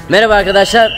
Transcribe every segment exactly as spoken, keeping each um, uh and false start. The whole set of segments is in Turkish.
Merhaba arkadaşlar.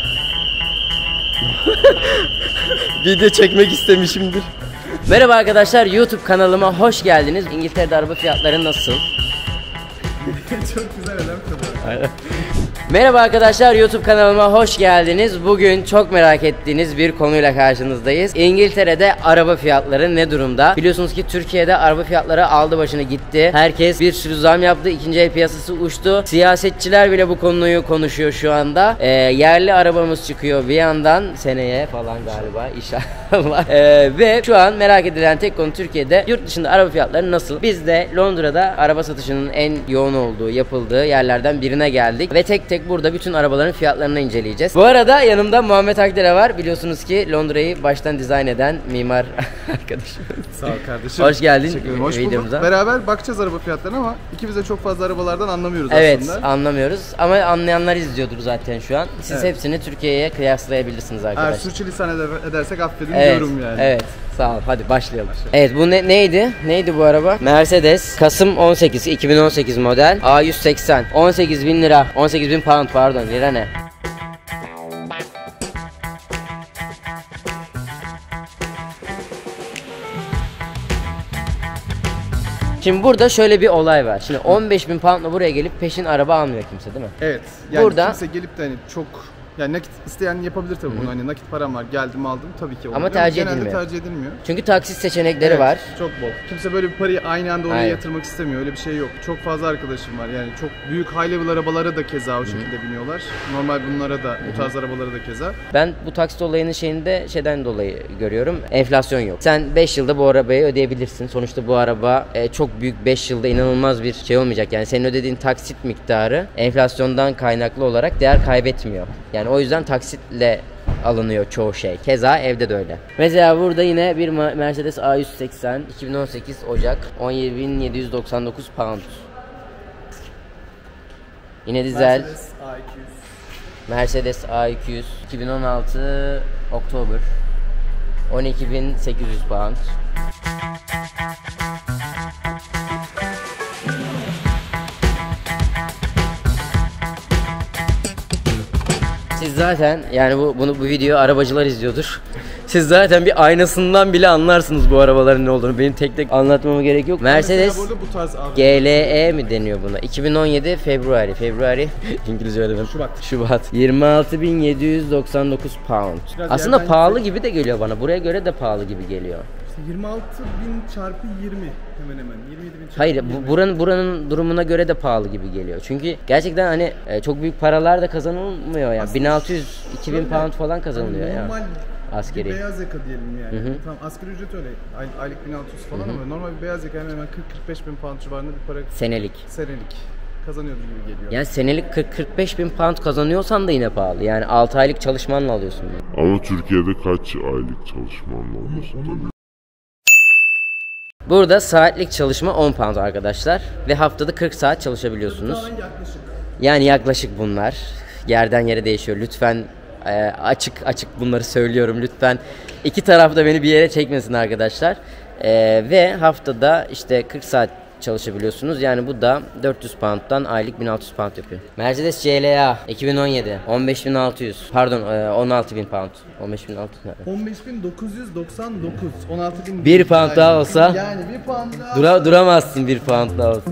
Video çekmek istemişimdir. Merhaba arkadaşlar, YouTube kanalıma hoş geldiniz. İngiltere'de araba fiyatları nasıl? Çok güzel adam kadar. Merhaba arkadaşlar, YouTube kanalıma hoş geldiniz. Bugün çok merak ettiğiniz bir konuyla karşınızdayız. İngiltere'de araba fiyatları ne durumda? Biliyorsunuz ki Türkiye'de araba fiyatları aldı başını gitti. Herkes bir sürü zam yaptı. İkinci el piyasası uçtu. Siyasetçiler bile bu konuyu konuşuyor şu anda. Ee, yerli arabamız çıkıyor bir yandan. Seneye falan galiba inşallah. Ee, ve şu an merak edilen tek konu Türkiye'de yurt dışında araba fiyatları nasıl? Biz de Londra'da araba satışının en yoğun olduğu, yapıldığı yerlerden birine geldik. Ve tek tek burada bütün arabaların fiyatlarını inceleyeceğiz. Bu arada yanımda Muhammed Akdere var. Biliyorsunuz ki Londra'yı baştan dizayn eden mimar arkadaşım. Sağ ol kardeşim. Hoş geldin Hoş videomuza. bulduk. Beraber bakacağız araba fiyatlarına ama ikimiz de çok fazla arabalardan anlamıyoruz evet, aslında. Evet anlamıyoruz ama anlayanlar izliyordur zaten şu an. Siz evet. hepsini Türkiye'ye kıyaslayabilirsiniz arkadaşlar. Eğer sürçülisan edersek affedin evet, diyorum yani. Evet. Sağ ol. Hadi başlayalım. Evet bu ne, neydi? Neydi bu araba? Mercedes Kasım on sekiz iki bin on sekiz model A yüz seksen. on sekiz bin lira. on sekiz bin pound pardon. Lira ne? Şimdi burada şöyle bir olay var. Şimdi on beş bin poundla buraya gelip peşin araba almıyor kimse değil mi? Evet. Yani burada kimse gelip de hani çok yani nakit isteyen yapabilir tabii bunu. Hani nakit param var, geldim aldım tabii ki. Ama tercih genelde edilmiyor. tercih edilmiyor. Çünkü taksit seçenekleri evet, var. Çok bol. Kimse böyle bir parayı aynı anda oraya Aynen. yatırmak istemiyor. Öyle bir şey yok. Çok fazla arkadaşım var. Yani çok büyük high level arabalara da keza o şekilde Hı-hı. biniyorlar. Normal bunlara da, Hı-hı. bu tarz arabalara da keza. Ben bu taksit olayının şeyinde şeyden dolayı görüyorum. Enflasyon yok. Sen beş yılda bu arabayı ödeyebilirsin. Sonuçta bu araba e, çok büyük beş yılda inanılmaz bir şey olmayacak. Yani senin ödediğin taksit miktarı enflasyondan kaynaklı olarak değer kaybetmiyor. Yani o yüzden taksit ile alınıyor çoğu şey. Keza evde de öyle. Mesela burada yine bir Mercedes A yüz seksen iki bin on sekiz Ocak on yedi bin yedi yüz doksan dokuz pound. Yine dizel Mercedes A iki yüz. Mercedes A iki yüz iki bin on altı Oktober on iki bin sekiz yüz pound. Siz zaten yani bu bunu bu video arabacılar izliyordur. Siz zaten bir aynasından bile anlarsınız bu arabaların ne olduğunu. Benim tek tek anlatmama gerek yok. Mercedes bu tarz G L E mi deniyor buna? iki bin on yedi Februari. Februari İngilizce öğrendim. Şubat. Şubat. yirmi altı bin yedi yüz doksan dokuz pound. Biraz aslında pahalı yüksek gibi de geliyor bana. Buraya göre de pahalı gibi geliyor. İşte yirmi altı bin çarpı yirmi hemen hemen. yirmi yedi bin çarpı Hayır, yirmi. bu, buranın buranın durumuna göre de pahalı gibi geliyor. Çünkü gerçekten hani e, çok büyük paralar da kazanılmıyor ya. bin altı yüz iki bin pound falan kazanılıyor yani normal ya. Askeri. Bir beyaz yaka diyelim yani. Hı hı. Tamam asgari ücret öyle. Ay, aylık bin altı yüz falan Hı-hı. ama normal bir beyaz yaka hemen hemen kırk kırk beş bin pound civarında bir para senelik. Senelik kazanıyordur gibi geliyor. Yani senelik kırk kırk beş bin pound kazanıyorsan da yine pahalı. Yani altı aylık çalışmanla alıyorsun bunu. Ama Türkiye'de kaç aylık çalışmanla alıyorsun tabii. Burada saatlik çalışma on pound arkadaşlar ve haftada kırk saat çalışabiliyorsunuz. Yaklaşık. Yani yaklaşık bunlar. Yerden yere değişiyor. Lütfen e, açık açık bunları söylüyorum. Lütfen iki taraf da beni bir yere çekmesin arkadaşlar. E, ve haftada işte kırk saat çalışabiliyorsunuz. Yani bu da dört yüz pound'dan aylık bin altı yüz pound yapıyor. Mercedes C L A iki bin on yedi on beş bin altı yüz pardon on altı bin pound. on beş bin altı yüz. on beş bin dokuz yüz doksan dokuz. on altı bin. bir pound daha olsa yani bir pound daha dura, olsa. duramazsın bir pound daha olsa.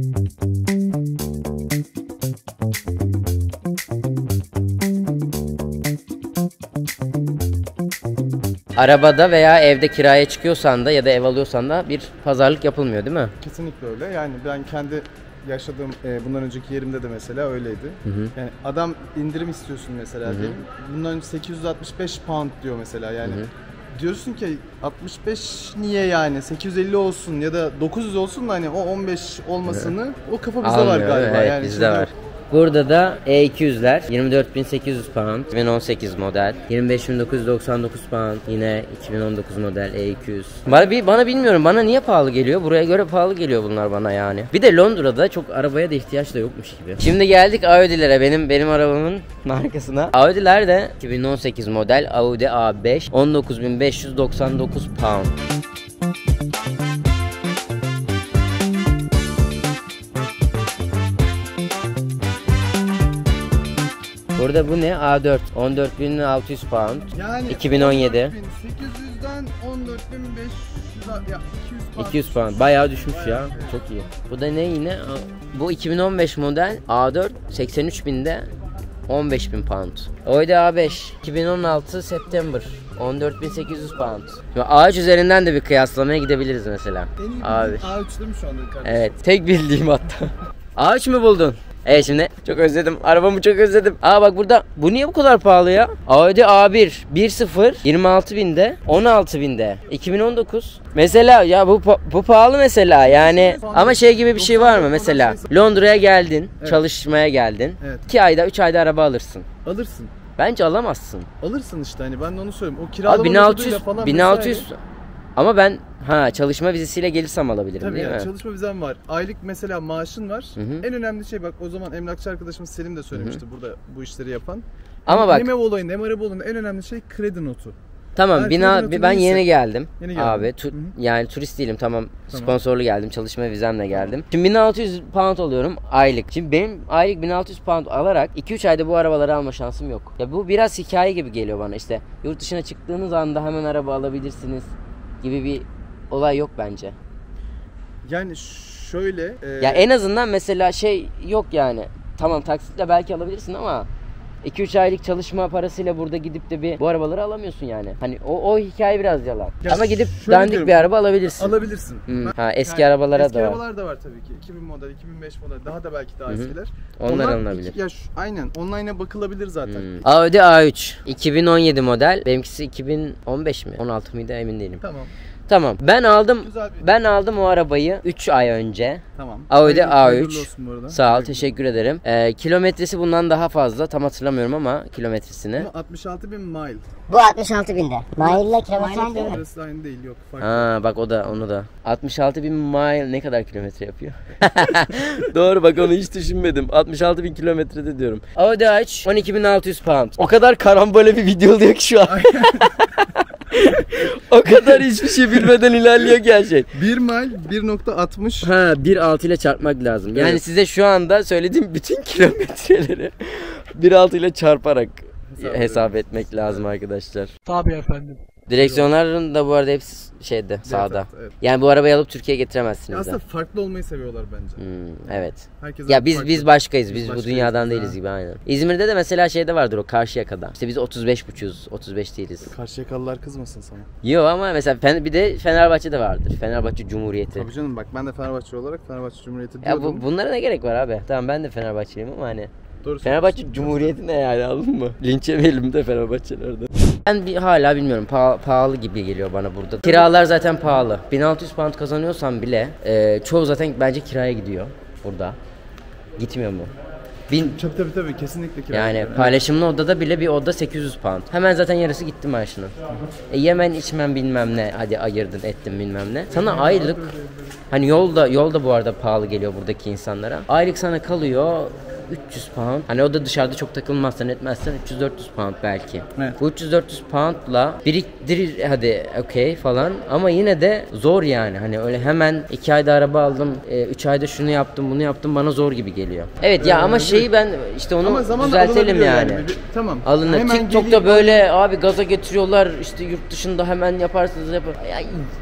Arabada veya evde kiraya çıkıyorsan da ya da ev alıyorsan da bir pazarlık yapılmıyor değil mi? Kesinlikle öyle. Yani ben kendi yaşadığım e, bundan önceki yerimde de mesela öyleydi. Hı hı. Yani adam indirim istiyorsun mesela diyelim. Bundan sekiz yüz altmış beş pound diyor mesela yani. Hı hı. Diyorsun ki altmış beş niye yani sekiz yüz elli olsun ya da dokuz yüz olsun da hani o on beş olmasını evet. o kafa bizde Almıyor, var galiba. Evet, yani bizde şimdi... var. Burada da E iki yüzler yirmi dört bin sekiz yüz pound, iki bin on sekiz model, yirmi beş bin dokuz yüz doksan dokuz pound, yine iki bin on dokuz model E iki yüz. Bana, bana bilmiyorum, bana niye pahalı geliyor? Buraya göre pahalı geliyor bunlar bana yani. Bir de Londra'da çok arabaya da ihtiyaç da yokmuş gibi. Şimdi geldik Audi'lere, benim benim arabamın markasına. Audi'ler de iki bin on sekiz model Audi A beş, on dokuz bin beş yüz doksan dokuz pound. Burada bu ne? A dört. on dört bin altı yüz pound. Yani iki bin on yedi. on dört bin sekiz yüzden on dört bin beş yüz ya iki yüz pound. iki yüz pound. Bayağı düşmüş Bayağı ya. evet. Çok iyi. Bu da ne yine? Bu iki bin on beş model A dört seksen üç binde on beş bin pound. Oyda A beş iki bin on altı September on dört bin sekiz yüz pound. Şimdi A üç üzerinden de bir kıyaslamaya gidebiliriz mesela. En iyi A bildiğin bir. A üç değil mi şu anda kardeşim? Evet, tek bildiğim hatta. A üç mü buldun? Evet şimdi çok özledim. Arabamı çok özledim. Aa bak burada. Bu niye bu kadar pahalı ya? Audi A bir bir sıfır yirmi altı binde on altı binde iki bin on dokuz. Mesela ya bu bu pahalı mesela yani. Ama şey gibi bir şey var mı mesela? Londra'ya geldin, Evet. çalışmaya geldin. Evet. iki ayda üç ayda araba alırsın. Alırsın. Bence alamazsın. Alırsın işte hani ben de onu söylüyorum. O kiralama Abi bin altı yüz metoduyla falan bin altı yüz vesaire. ama ben ha çalışma vizesiyle gelirsem alabilirim Tabii değil yani mi? çalışma vizem var. Aylık mesela maaşın var. Hı hı. En önemli şey bak o zaman emlakçı arkadaşımız Selim de söylemişti burada bu işleri yapan. Ama hem, bak- hem ev olayının hem araba olayının en önemli şey kredi notu. Tamam Ben bina kredi ben notunu yeni neyse. geldim. Yeni geldin. Abi tu- Hı hı. yani turist değilim tamam, Tamam. sponsorlu geldim, çalışma vizemle geldim. Şimdi bin altı yüz pound alıyorum aylık. Şimdi benim aylık bin altı yüz pound alarak iki üç ayda bu arabaları alma şansım yok. Ya bu biraz hikaye gibi geliyor bana işte. Yurt dışına çıktığınız anda hemen araba alabilirsiniz gibi bir olay yok bence. Yani şöyle e, Ya en azından mesela şey yok yani. Tamam taksitle belki alabilirsin ama iki üç aylık çalışma parasıyla burada gidip de bir bu arabaları alamıyorsun yani. Hani o o hikaye biraz yalan. Ya Ama gidip şöyle dandik diyorum, bir araba alabilirsin. alabilirsin. Hmm. Ben- Ha, eski arabalara eski da var. arabalar da var tabii ki. iki bin model, iki bin beş model daha da belki daha Hı hı. eskiler. Onlar alınabilir. Ya şu, aynen online'a bakılabilir zaten. Hmm. Audi A üç iki bin on yedi model. Benimkisi iki bin on beş mi? on altı mıydı emin değilim. Tamam. Tamam. Ben aldım. Güzel bir- Ben aldım o arabayı üç ay önce. Tamam. Audi Hayırlı- A hayırlı üç. olsun bu arada. Sağ ol, Hayırlı. teşekkür ederim. Ee, kilometresi bundan daha fazla. Tam hatırlamıyorum ama kilometresini. Ama altmış altı bin mile. Bu altmış altı binde. Maille kilometre aynı değil mi? Arası aynı değil yok. Farklı. Ha bak o da onu da. altmış altı bin mile ne kadar kilometre yapıyor? Doğru bak onu hiç düşünmedim. altmış altı bin kilometrede diyorum. Audi A üç on iki bin altı yüz pound. O kadar karambole bir video oluyor ki şu an. O kadar hiçbir şey bilmeden ilerliyor ki her şey. bir mile bir nokta altmış. Ha bir nokta altı ile çarpmak lazım. Yani Evet. size şu anda söylediğim bütün kilometreleri bir nokta altı ile çarparak hesap, Hesap etmek lazım arkadaşlar. Tabii efendim. Direksiyonların da bu arada hepsi şeyde sağda. Evet, evet. Yani bu arabayı alıp Türkiye'ye Ya getiremezsiniz de. aslında farklı olmayı seviyorlar bence. Hmm, evet. Herkes Ya biz farklı. biz başkayız. Biz, Biz bu başkayız dünyadan biz, değiliz ha. gibi aynen. İzmir'de de mesela şeyde vardır o Karşıyaka'da. İşte biz otuz beş buçuğuz. otuz beş değiliz. Karşıyakalılar kızmasın sana. Yo ama mesela Fen- bir de Fenerbahçe'de vardır. Fenerbahçe Cumhuriyeti. Tabii canım bak ben de Fenerbahçe olarak Fenerbahçe Cumhuriyeti Ya diyordum. bu bunlara ne gerek var abi? Tamam ben de Fenerbahçeliyim ama hani Doğru Fenerbahçe söylüyorsun. Cumhuriyeti ne yani anladın mı? Linç yemeyelim de Fenerbahçelerde. Ben bir, hala bilmiyorum paha- pahalı gibi geliyor bana burada. Kiralar zaten pahalı. bin altı yüz pound kazanıyorsam bile e, çoğu zaten bence kiraya gidiyor burada. Gitmiyor mu? Bin, Tabii tabii tabii kesinlikle kira. yani paylaşımlı odada bile bir oda sekiz yüz pound. Hemen zaten yarısı gitti maaşının. E, yemen içmen bilmem ne hadi ayırdın ettin bilmem ne. Sana aylık hani yolda yolda bu arada pahalı geliyor buradaki insanlara. Aylık sana kalıyor üç yüz pound. Hani o da dışarıda çok takılmazsan etmezsen üç yüz dört yüz pound belki. Evet. Bu üç yüz dört yüz poundla biriktirir hadi okey falan ama yine de zor yani. Hani öyle hemen iki ayda araba aldım, üç ayda şunu yaptım bunu yaptım bana zor gibi geliyor. Evet ya ama şeyi ben işte onu Ama zamanla düzeltelim alınabiliyor yani. Bir- Tamam. Alınır. Hemen TikTok'ta geleyim- böyle abi gaza getiriyorlar işte yurt dışında hemen yaparsınız yapar. Ya,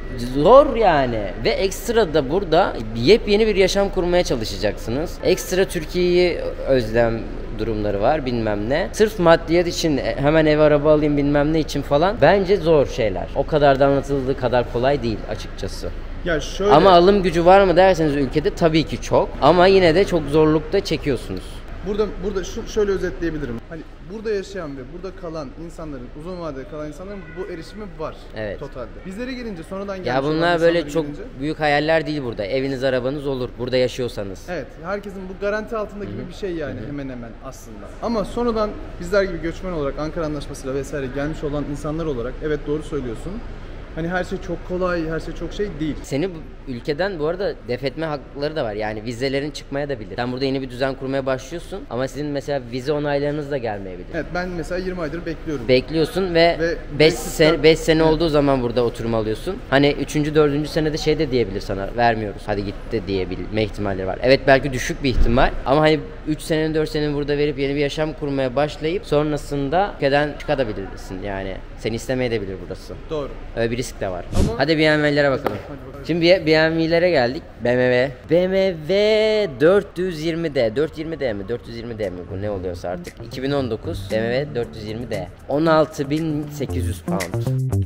zor yani ve ekstra da burada yepyeni bir yaşam kurmaya çalışacaksınız. Ekstra Türkiye'yi özlem durumları var bilmem ne. Sırf maddiyat için hemen ev araba alayım bilmem ne için falan bence zor şeyler. O kadar da anlatıldığı kadar kolay değil açıkçası. Ya şöyle. Ama alım gücü var mı derseniz ülkede tabii ki çok. Ama yine de çok zorlukta çekiyorsunuz. Burada burada şu şöyle özetleyebilirim. Hani burada yaşayan ve burada kalan insanların, uzun vadede kalan insanların bu erişimi var. Evet. Totalde. Bizlere gelince sonradan gelmiş Ya olan bunlar böyle insanlara çok gelince, büyük hayaller değil burada. Eviniz arabanız olur burada yaşıyorsanız. evet, herkesin bu garanti altında gibi bir şey yani hemen hemen aslında. Ama sonradan bizler gibi göçmen olarak Ankara Anlaşması'yla vesaire gelmiş olan insanlar olarak evet doğru söylüyorsun. Hani her şey çok kolay, her şey çok şey değil. Seni bu ülkeden bu arada def etme hakları da var. Yani vizelerin çıkmaya da bilir. Sen burada yeni bir düzen kurmaya başlıyorsun ama sizin mesela vize onaylarınız da gelmeyebilir. Evet, ben mesela yirmi aydır bekliyorum. Bekliyorsun ve Ve beş beş sene, beş sene evet. olduğu zaman burada oturum alıyorsun. Hani üçüncü dördüncü senede şey de diyebilir sana, vermiyoruz hadi git de diyebilme ihtimalleri var. Evet, belki düşük bir ihtimal ama hani üç senenin dört senenin burada verip yeni bir yaşam kurmaya başlayıp sonrasında ülkeden çıkabilirsin yani. Seni istemeyebilir burası. Doğru. Öyle bir risk de var. Ama- Hadi B M W'lere bakalım. Şimdi B M W'lere geldik. B M W. B M W dört yüz yirmi D. dört yüz yirmi D mi? dört yüz yirmi D mi? Bu ne oluyorsa artık. iki bin on dokuz B M W dört yüz yirmi D. on altı bin sekiz yüz pound.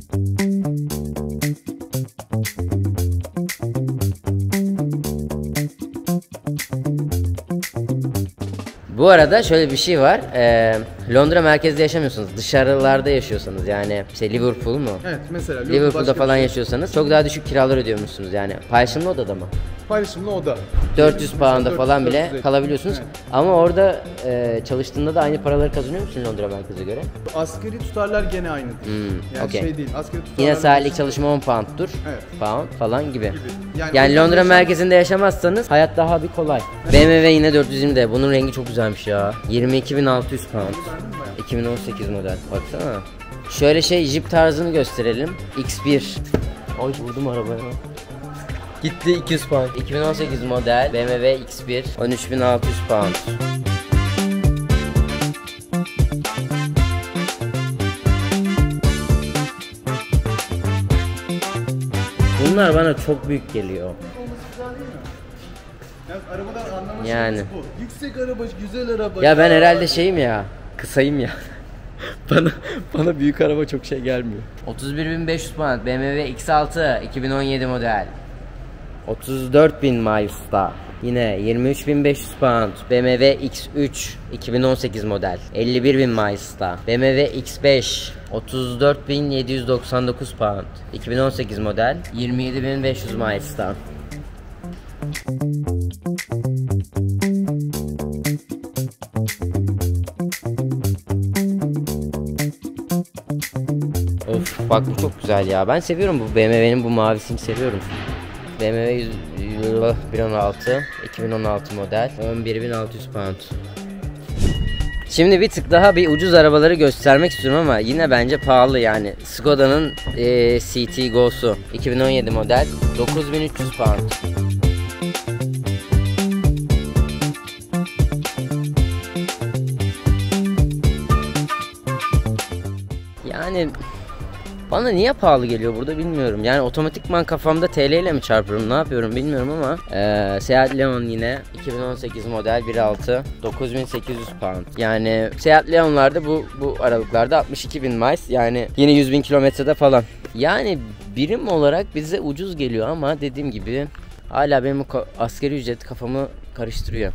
Bu arada şöyle bir şey var. Ee, Londra merkezde yaşamıyorsunuz. Dışarılarda yaşıyorsanız yani işte Liverpool mu? Evet, mesela Liverpool'da başka falan bir şey. yaşıyorsanız çok daha düşük kiralar ödüyormuşsunuz yani. Paylaşımlı odada mı? Paylaşımlı oda. dört yüz Mesela pound'a dört yüz, falan bile dört yüz elli. kalabiliyorsunuz. Evet. Ama orada e, çalıştığında da aynı paraları kazanıyor musun Londra merkeze göre? Asgari tutarlar gene aynıdır. Hmm, yani okey. şey değil. Asgari tutarlar. Yine saatlik çalışma on pound'tur. Evet. Pound falan gibi. Gibi. Yani, Yani Londra yaşam- merkezinde yaşamazsanız hayat daha bir kolay. B M W yine dört yüz yirmi D. Bunun rengi çok güzelmiş ya. yirmi iki bin altı yüz pound. iki bin on sekiz model. Baksana. Şöyle şey Jeep tarzını gösterelim. X bir. Ay vurdum arabaya. Gitti iki yüz pound. iki bin on sekiz model B M W X bir. on üç bin altı yüz pound. Bunlar bana çok büyük geliyor. Yani arabadan anlamış Yani. bu. Yüksek araba, güzel araba. Ya ben herhalde şeyim ya, kısayım ya. bana bana büyük araba çok şey gelmiyor. otuz bir bin beş yüz pound B M W X altı iki bin on yedi model. otuz dört bin miles'ta. Yine yirmi üç bin beş yüz pound B M W X üç iki bin on sekiz model. elli bir bin miles'ta. B M W X beş otuz dört bin yedi yüz doksan dokuz pound iki bin on sekiz model. yirmi yedi bin beş yüz miles'ta. Of bak bu çok güzel ya. Ben seviyorum bu B M W'nin bu mavisini seviyorum. B M W bir on altı iki bin on altı model on bir bin altı yüz pound. Şimdi bir tık daha bir ucuz arabaları göstermek istiyorum ama yine bence pahalı yani. Skoda'nın e, C T Go'su iki bin on yedi model dokuz bin üç yüz pound. Yani bana niye pahalı geliyor burada bilmiyorum. Yani otomatikman kafamda T L ile mi çarpıyorum, ne yapıyorum bilmiyorum ama ee, Seat Leon yine iki bin on sekiz model bir altı dokuz bin sekiz yüz pound. Yani Seat Leon'larda bu bu aralıklarda altmış iki bin miles yani yine yüz bin kilometrede falan. Yani birim olarak bize ucuz geliyor ama dediğim gibi hala benim asgari ücret kafamı karıştırıyor.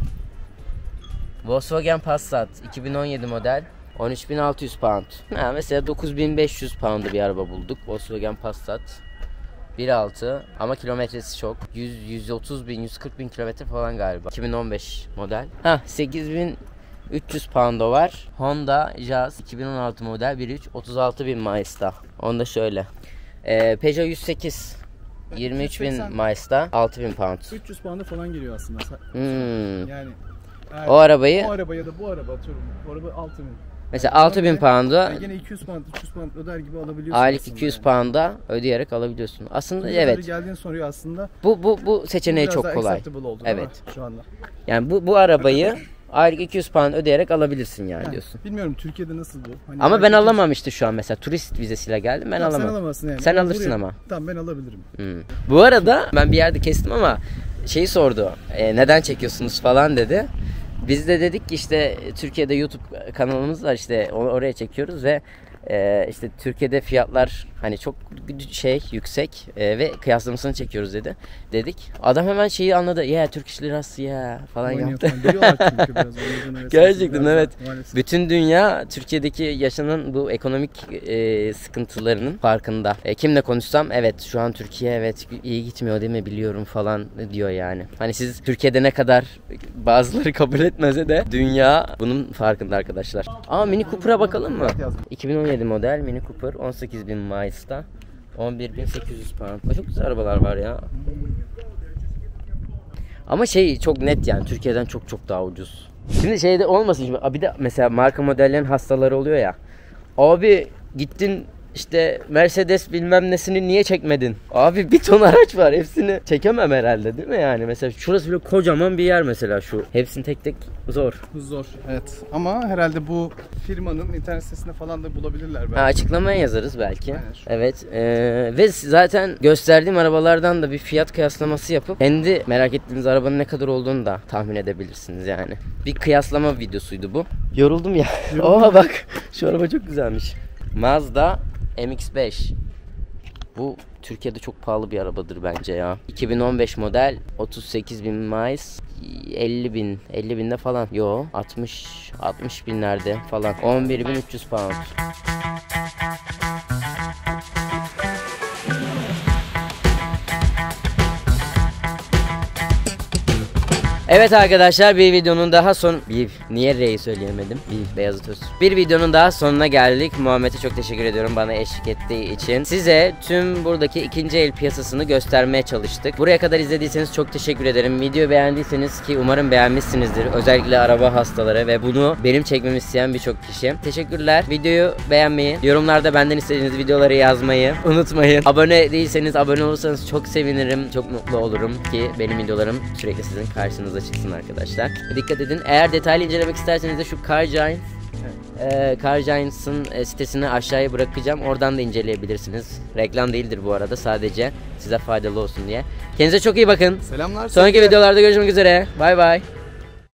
Volkswagen Passat iki bin on yedi model on üç bin altı yüz pound. Ha, mesela dokuz bin beş yüz pound'da bir araba bulduk. Volkswagen Passat bir altı ama kilometresi çok. yüz yüz otuz bin yüz kırk bin kilometre falan galiba. iki bin on beş model. Ha sekiz bin üç yüz pound'da var. Honda Jazz iki bin on altı model bir üç otuz altı bin miles'ta. Onda şöyle. Ee, Peugeot yüz sekiz yirmi üç bin miles'ta altı bin pound. üç yüz pound'a falan geliyor aslında. Hmm. Yani O arabayı o araba ya da bu araba atıyorum. Bu araba altı bin. mesela altı bin pound'a Yani yine iki yüz pound, üç yüz pound öder gibi alabiliyorsun. aylık aslında iki yüz yani. pound'a ödeyerek alabiliyorsun. Aslında Şimdi evet. geldiğini soruyor aslında. Bu bu bu seçeneği Biraz çok daha kolay. acceptable oldu değil mi Evet. şu anda. Yani bu bu arabayı aylık iki yüz pound ödeyerek alabilirsin yani Yani diyorsun. bilmiyorum Türkiye'de nasıl bu. Hani Ama ben belki- alamam işte şu an mesela turist vizesiyle geldim ben Tamam, alamam. Sen alamazsın yani. Sen Ama alırsın buraya- ama. Tamam ben alabilirim. Hmm. Bu arada ben bir yerde kestim ama şeyi sordu. E, neden çekiyorsunuz falan dedi. Biz de dedik ki işte Türkiye'de YouTube kanalımız var işte or- oraya çekiyoruz ve e, işte Türkiye'de fiyatlar hani çok şey yüksek e, ve kıyaslamasını çekiyoruz dedi. Dedik. Adam hemen şeyi anladı. Ya Turkish lirası ya falan Oynuyor yaptı. falan. Biliyorlar çünkü biraz. oynadığını vesaire Gerçekten biraz evet. daha maalesef. Bütün dünya Türkiye'deki yaşanan bu ekonomik e, sıkıntılarının farkında. E, kimle konuşsam evet şu an Türkiye evet iyi gitmiyor değil mi biliyorum falan diyor yani. Hani siz Türkiye'de ne kadar bazıları kabul etmese de dünya bunun farkında arkadaşlar. Aa Mini Cooper'a bakalım mı? iki bin on yedi model Mini Cooper on sekiz bin miles'ta. on bir bin sekiz yüz pound. Çok güzel arabalar var ya. Ama şey çok net yani Türkiye'den çok çok daha ucuz. Şimdi şeyde olmasın şimdi bir de mesela marka modellerin hastaları oluyor ya. Abi gittin işte Mercedes bilmem nesini niye çekmedin? Abi bir ton araç var, hepsini çekemem herhalde değil mi yani? Mesela şurası bile kocaman bir yer mesela şu. Hepsini tek tek zor. Zor. Evet. Ama herhalde bu firmanın internet sitesinde falan da bulabilirler belki. Ha, açıklamaya yazarız belki. Aynen, şu. Evet. Ee, ve zaten gösterdiğim arabalardan da bir fiyat kıyaslaması yapıp kendi merak ettiğiniz arabanın ne kadar olduğunu da tahmin edebilirsiniz yani. Bir kıyaslama videosuydu bu. Yoruldum ya. Oha bak. Şu araba çok güzelmiş. Mazda M X beş. Bu Türkiye'de çok pahalı bir arabadır bence ya. iki bin on beş model, otuz sekiz bin miles, elli bin, elli binde falan. Yo, altmış, altmış binlerde falan. on bir bin üç yüz pound. Evet arkadaşlar, bir videonun daha son... Bir, niye R'yi söyleyemedim? Bir, Beyazıt Öztürk. Bir videonun daha sonuna geldik. Muhammed'e çok teşekkür ediyorum bana eşlik ettiği için. Size tüm buradaki ikinci el piyasasını göstermeye çalıştık. Buraya kadar izlediyseniz çok teşekkür ederim. Videoyu beğendiyseniz, ki umarım beğenmişsinizdir. Özellikle araba hastaları ve bunu benim çekmemi isteyen birçok kişi. Teşekkürler. Videoyu beğenmeyi, yorumlarda benden istediğiniz videoları yazmayı unutmayın. Abone değilseniz abone olursanız çok sevinirim. Çok mutlu olurum ki benim videolarım sürekli sizin karşınızda çıksın arkadaşlar. Dikkat edin. Eğer detaylı incelemek isterseniz de şu Car Giant, e, Car Giants'ın e, sitesini aşağıya bırakacağım. Oradan da inceleyebilirsiniz. Reklam değildir bu arada. Sadece size faydalı olsun diye. Kendinize çok iyi bakın. Selamlar. Sonraki videolarda görüşmek üzere. Bay bay.